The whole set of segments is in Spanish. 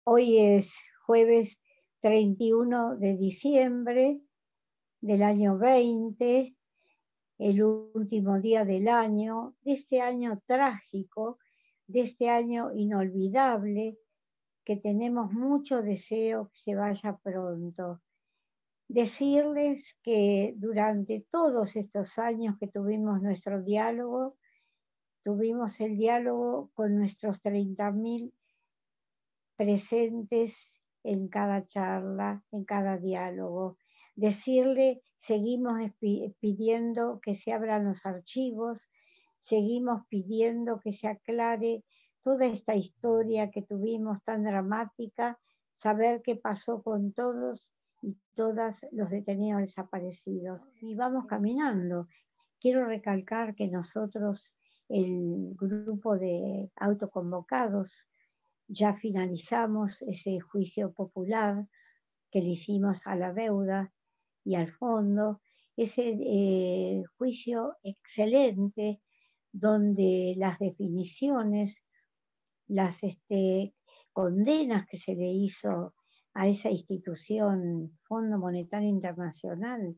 Hoy es jueves 31 de diciembre del año 20, el último día del año, de este año trágico, de este año inolvidable, que tenemos mucho deseo que se vaya pronto. Decirles que durante todos estos años que tuvimos nuestro diálogo, tuvimos el diálogo con nuestros 30.000 presentes en cada charla, en cada diálogo. Decirle, seguimos pidiendo que se abran los archivos, seguimos pidiendo que se aclare toda esta historia que tuvimos tan dramática, saber qué pasó con todos y todas los detenidos desaparecidos. Y vamos caminando. Quiero recalcar que nosotros, el grupo de autoconvocados, ya finalizamos ese juicio popular que le hicimos a la deuda y al fondo, ese juicio excelente donde las definiciones, las condenas que se le hizo a esa institución, Fondo Monetario Internacional,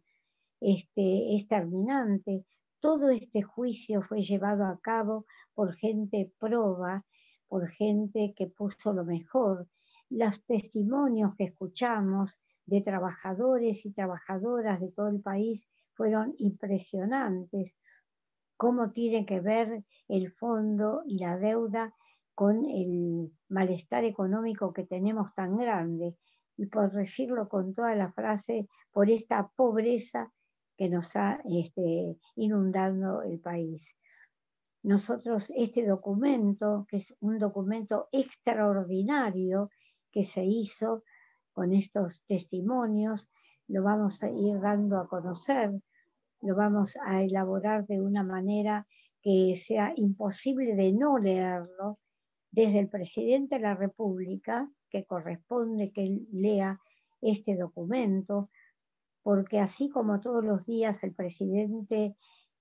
es terminante. Todo este juicio fue llevado a cabo por gente proba, por gente que puso lo mejor. Los testimonios que escuchamos de trabajadores y trabajadoras de todo el país fueron impresionantes. Cómo tiene que ver el fondo y la deuda con el malestar económico que tenemos tan grande. Y por decirlo con toda la frase, por esta pobreza que nos ha inundado el país. Nosotros este documento, que es un documento extraordinario que se hizo con estos testimonios, lo vamos a ir dando a conocer, lo vamos a elaborar de una manera que sea imposible de no leerlo, desde el presidente de la República, que corresponde que él lea este documento, porque así como todos los días el presidente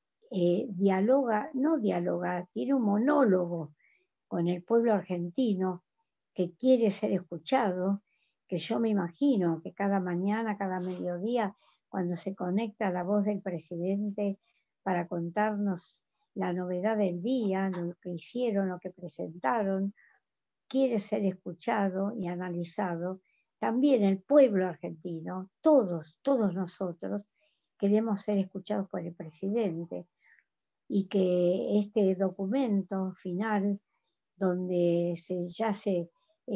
dialoga, no dialoga, tiene un monólogo con el pueblo argentino que quiere ser escuchado, que yo me imagino que cada mañana, cada mediodía, cuando se conecta la voz del presidente para contarnos la novedad del día, lo que hicieron, lo que presentaron, quiere ser escuchado y analizado. También el pueblo argentino, todos nosotros, queremos ser escuchados por el presidente y que este documento final, donde ya se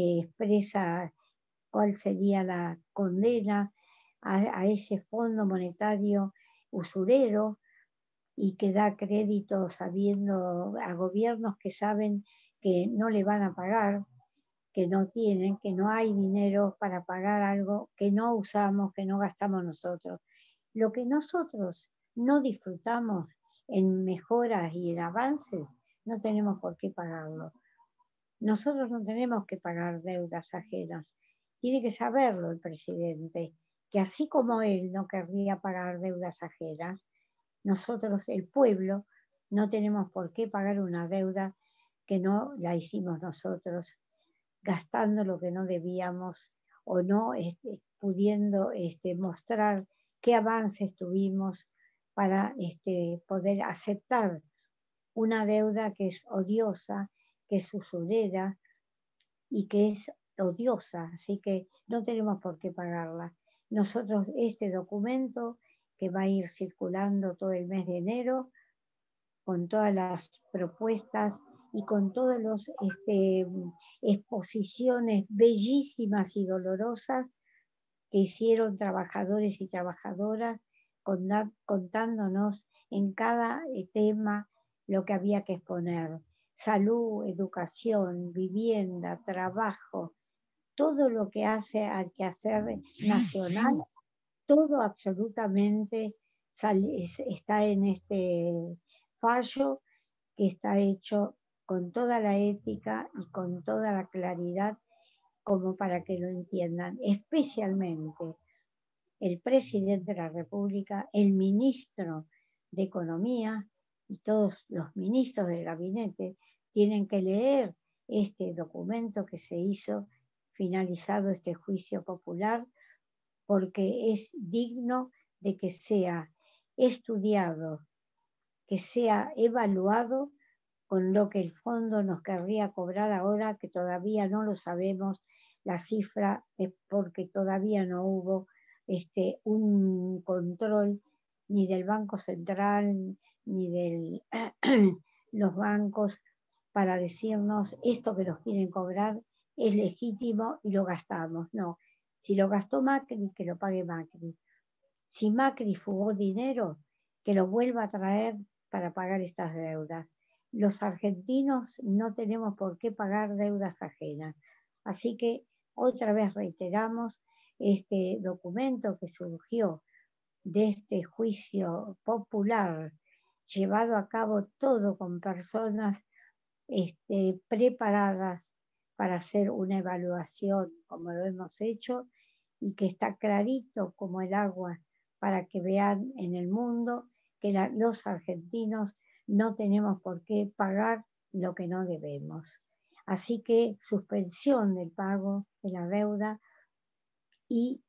expresa cuál sería la condena a ese Fondo Monetario usurero y que da crédito sabiendo a gobiernos que saben que no le van a pagar, que no tienen, que no hay dinero para pagar algo que no usamos, que no gastamos nosotros. Lo que nosotros no disfrutamos en mejoras y en avances, no tenemos por qué pagarlo. Nosotros no tenemos que pagar deudas ajenas. Tiene que saberlo el presidente, que así como él no querría pagar deudas ajenas, nosotros, el pueblo, no tenemos por qué pagar una deuda que no la hicimos nosotros, gastando lo que no debíamos o no pudiendo mostrar qué avances tuvimos para poder aceptar una deuda que es odiosa, que es usurera y que es odiosa, así que no tenemos por qué pagarla. Nosotros este documento que va a ir circulando todo el mes de enero, con todas las propuestas y con todas las exposiciones bellísimas y dolorosas que hicieron trabajadores y trabajadoras, contándonos en cada tema lo que había que exponer. Salud, educación, vivienda, trabajo, todo lo que hace al quehacer nacional, todo absolutamente está en este fallo que está hecho con toda la ética y con toda la claridad como para que lo entiendan, especialmente el presidente de la República, el ministro de Economía y todos los ministros del gabinete tienen que leer este documento que se hizo finalizado este juicio popular porque es digno de que sea estudiado, que sea evaluado con lo que el fondo nos querría cobrar ahora, que todavía no lo sabemos, la cifra es porque todavía no hubo un control ni del Banco Central ni de los bancos para decirnos esto que nos quieren cobrar es legítimo y lo gastamos. No, si lo gastó Macri, que lo pague Macri. Si Macri fugó dinero, que lo vuelva a traer para pagar estas deudas. Los argentinos no tenemos por qué pagar deudas ajenas. Así que otra vez reiteramos este documento que surgió de este juicio popular, llevado a cabo todo con personas preparadas para hacer una evaluación como lo hemos hecho y que está clarito como el agua para que vean en el mundo que los argentinos no tenemos por qué pagar lo que no debemos. Así que suspensión del pago de la deuda y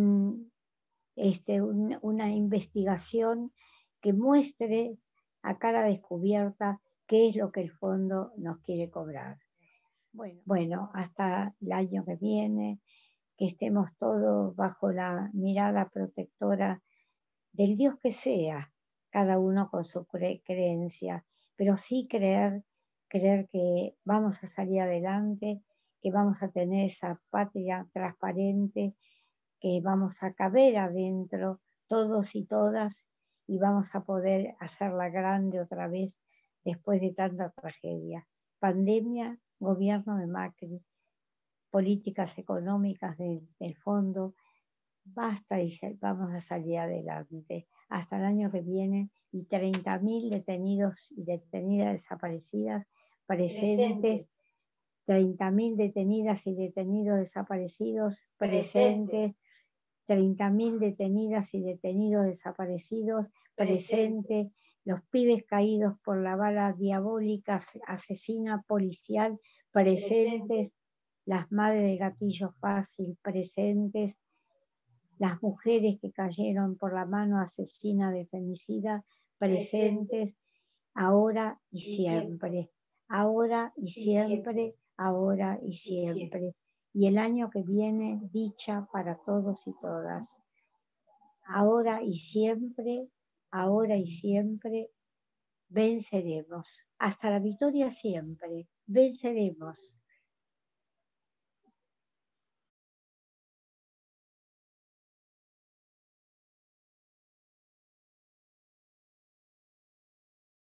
una investigación que muestre a cara descubierta qué es lo que el fondo nos quiere cobrar. Bueno, hasta el año que viene, que estemos todos bajo la mirada protectora del Dios que sea, cada uno con su creencia, pero sí creer que vamos a salir adelante, que vamos a tener esa patria transparente, que vamos a caber adentro todos y todas y vamos a poder hacerla grande otra vez después de tanta tragedia. Pandemia, gobierno de Macri, políticas económicas del fondo, basta y vamos a salir adelante. Hasta el año que viene y 30.000 detenidos y detenidas desaparecidas presentes, 30.000 detenidas y detenidos desaparecidos presentes, 30.000 detenidas y detenidos desaparecidos presentes, los pibes caídos por la bala diabólica asesina policial presentes, las madres de gatillo fácil presentes, las mujeres que cayeron por la mano asesina de femicida presentes, ahora y siempre, ahora y siempre, ahora y siempre. Y el año que viene, dicha para todos y todas. Ahora y siempre, venceremos. Hasta la victoria siempre, venceremos.